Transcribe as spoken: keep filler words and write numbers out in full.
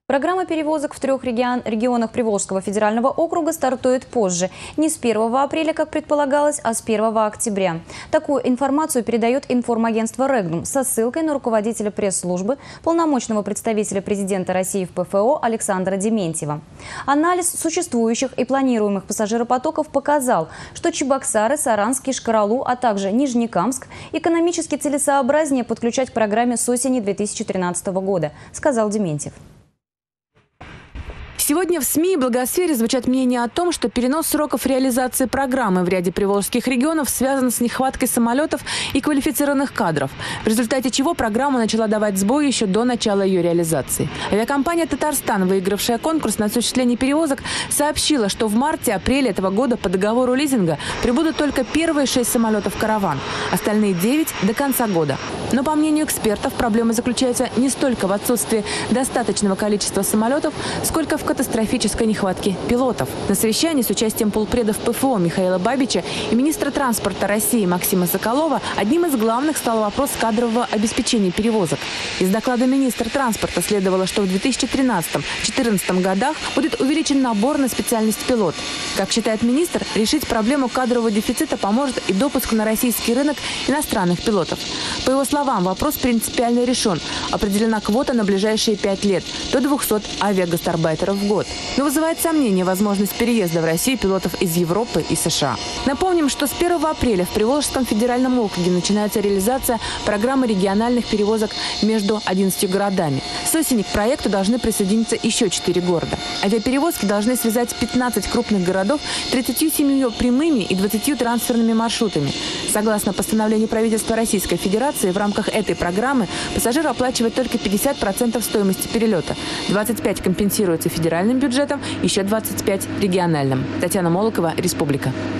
Программа перевозок в трех регион, регионах Приволжского федерального округа стартует позже. Не с первого апреля, как предполагалось, а с первого октября. Такую информацию передает информагентство «Регнум» со ссылкой на руководителя пресс-службы, полномочного представителя президента России в ПФО Александра Дементьева. Анализ существующих и планируемых пассажиропотоков показал, что Чебоксары, Саранск, Кишкар-Олу, а также Нижнекамск экономически целесообразнее подключать к программе с осени две тысячи тринадцатого года, сказал Дементьев. Сегодня в СМИ и благосфере звучат мнения о том, что перенос сроков реализации программы в ряде приволжских регионов связан с нехваткой самолетов и квалифицированных кадров, в результате чего программа начала давать сбой еще до начала ее реализации. Авиакомпания «Татарстан», выигравшая конкурс на осуществление перевозок, сообщила, что в марте-апреле этого года по договору лизинга прибудут только первые шесть самолетов «Караван», остальные девять до конца года. Но, по мнению экспертов, проблема заключается не столько в отсутствии достаточного количества самолетов, сколько в катастрофической нехватке пилотов. На совещании с участием полпредов ПФО Михаила Бабича и министра транспорта России Максима Соколова одним из главных стал вопрос кадрового обеспечения перевозок. Из доклада министра транспорта следовало, что в две тысячи тринадцатом — две тысячи четырнадцатом годах будет увеличен набор на специальность пилот. Как считает министр, решить проблему кадрового дефицита поможет и допуск на российский рынок иностранных пилотов. По его словам, вопрос принципиально решен. Определена квота на ближайшие пять лет – до двухсот авиагастарбайтеров в год. Но вызывает сомнение возможность переезда в Россию пилотов из Европы и США. Напомним, что с первого апреля в Приволжском федеральном округе начинается реализация программы региональных перевозок между одиннадцатью городами. С осени к проекту должны присоединиться еще четыре города. Авиаперевозки должны связать пятнадцать крупных городов тридцатью семью прямыми и двадцатью трансферными маршрутами. Согласно постановлению правительства Российской Федерации, в рамках этой программы пассажир оплачивает только пятьдесят процентов стоимости перелета. двадцать пять процентов компенсируется федеральным бюджетом, еще двадцать пять процентов региональным. Татьяна Молокова, Республика.